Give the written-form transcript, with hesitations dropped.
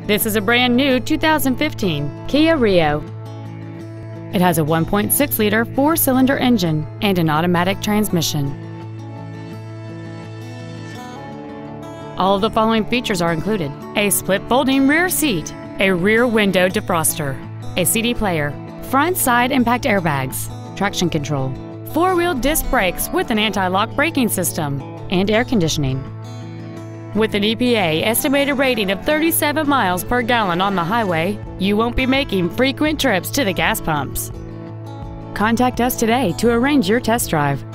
This is a brand new 2015 Kia Rio. It has a 1.6-liter four-cylinder engine and an automatic transmission. All of the following features are included: a split folding rear seat, a rear window defroster, a CD player, front side impact airbags, traction control, four-wheel disc brakes with an anti-lock braking system, and air conditioning. With an EPA estimated rating of 37 miles per gallon on the highway, you won't be making frequent trips to the gas pumps. Contact us today to arrange your test drive.